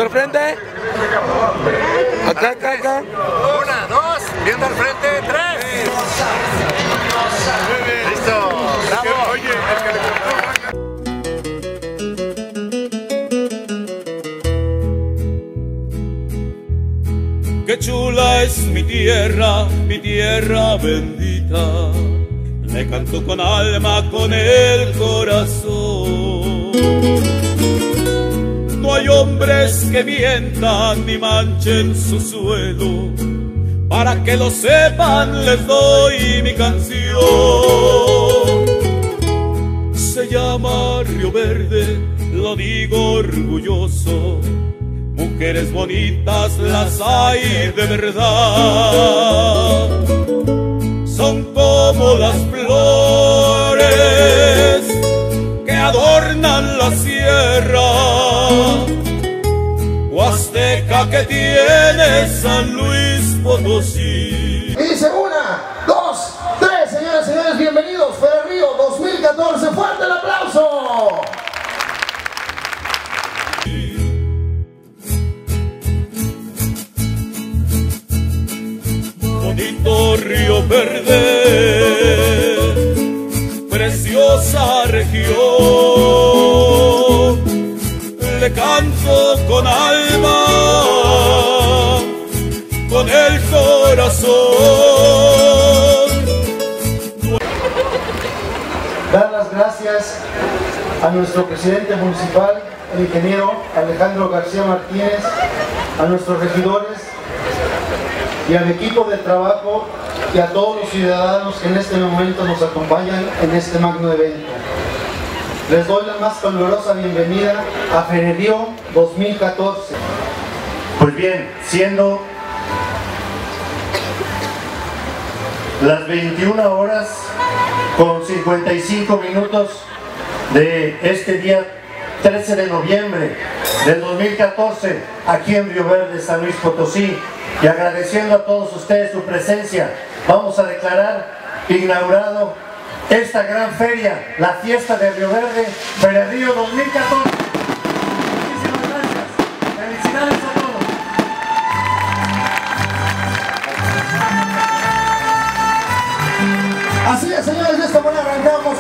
al frente. Acá, acá, acá. 1, 2, viendo al frente, 3. Listo, bravo. Oye, el que le cortó. Qué chula es mi tierra bendita. Le canto con alma, con el corazón. No hay hombres que mientan ni manchen su suelo. Para que lo sepan les doy mi canción. Se llama Río Verde, lo digo orgulloso. Mujeres bonitas las hay de verdad. Son como las flores que adornan la sierra huasteca que tiene San Luis Potosí. Y dice 1, 2, 3, señoras y señores, bienvenidos, Feria Río 2014, fuerte el aplauso. Bonito Río Verde, preciosa región, le canto con alma, con el corazón. Dar las gracias a nuestro presidente municipal, el ingeniero Alejandro García Martínez, a nuestros regidores y al equipo de trabajo y a todos los ciudadanos que en este momento nos acompañan en este magno evento. Les doy la más calurosa bienvenida a Feria Río 2014. Pues bien, siendo las 21 horas con 55 minutos de este día 13 de noviembre del 2014 aquí en Río Verde, San Luis Potosí, y agradeciendo a todos ustedes su presencia, vamos a declarar inaugurado esta gran feria, la fiesta de Río Verde, Feria Río 2014. Muchísimas gracias, felicidades a todos. Así es, señores, de esta manera arrancamos